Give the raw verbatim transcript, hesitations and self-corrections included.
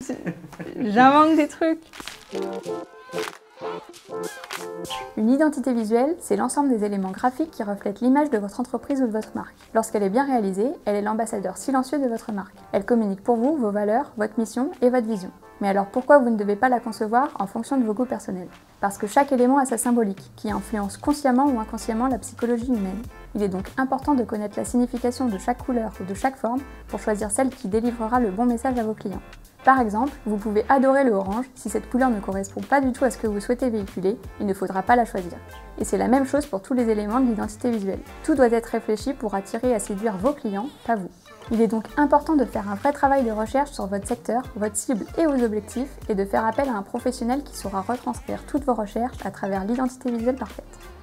J'invente des trucs. Une identité visuelle, c'est l'ensemble des éléments graphiques qui reflètent l'image de votre entreprise ou de votre marque. Lorsqu'elle est bien réalisée, elle est l'ambassadeur silencieux de votre marque. Elle communique pour vous vos valeurs, votre mission et votre vision. Mais alors pourquoi vous ne devez pas la concevoir en fonction de vos goûts personnels? Parce que chaque élément a sa symbolique, qui influence consciemment ou inconsciemment la psychologie humaine. Il est donc important de connaître la signification de chaque couleur ou de chaque forme pour choisir celle qui délivrera le bon message à vos clients. Par exemple, vous pouvez adorer le orange, si cette couleur ne correspond pas du tout à ce que vous souhaitez véhiculer, il ne faudra pas la choisir. Et c'est la même chose pour tous les éléments de l'identité visuelle. Tout doit être réfléchi pour attirer et séduire vos clients, pas vous. Il est donc important de faire un vrai travail de recherche sur votre secteur, votre cible et vos objectifs, et de faire appel à un professionnel qui saura retranscrire toutes vos recherches à travers l'identité visuelle parfaite.